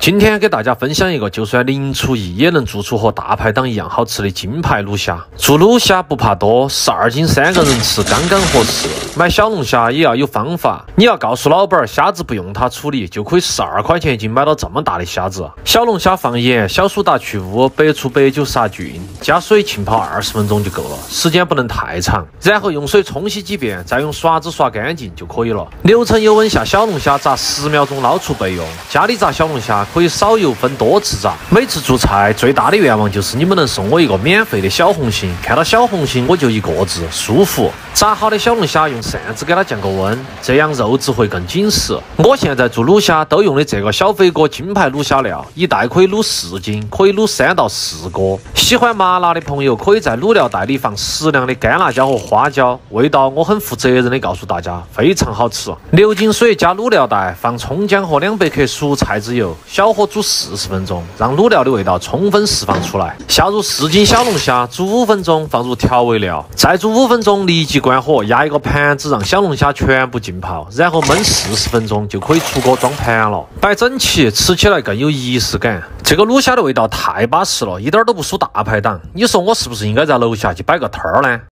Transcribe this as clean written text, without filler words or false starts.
今天给大家分享一个就算零厨艺也能做出和大排档一样好吃的金牌卤虾。做卤虾不怕多，12斤3个人吃刚刚合适。买小龙虾也要有方法，你要告诉老板虾子不用它处理，就可以12块钱一斤买到这么大的虾子。小龙虾放盐、小苏打去污、白醋、白酒杀菌，加水浸泡20分钟就够了，时间不能太长。然后用水冲洗几遍，再用刷子刷干净就可以了。流程油温下小龙虾炸10秒钟捞出备用。家里炸小龙虾可以少油分多次炸。每次做菜最大的愿望就是你们能送我一个免费的小红心，看到小红心我就一个字：舒服。炸好的小龙虾用扇子给它降个温，这样肉质会更紧实。我现在做卤虾都用的这个小飞锅金牌卤虾料，一袋可以卤4斤，可以卤3到4锅。喜欢麻辣的朋友可以在卤料袋里放适量的干辣椒和花椒，味道我很负责任的告诉大家，非常好吃。流进水加卤料袋，放葱姜和200克熟菜籽油，小火煮40分钟，让卤料的味道充分释放出来。下入4斤小龙虾，煮5分钟，放入调味料，再煮5分钟，立即关火，压一个盘子让小龙虾全部浸泡，然后焖40分钟就可以出锅装盘了。摆整齐，吃起来更有仪式感。这个卤虾的味道太巴适了，一点都不输大排档。你说我是不是应该在楼下去摆个摊儿呢？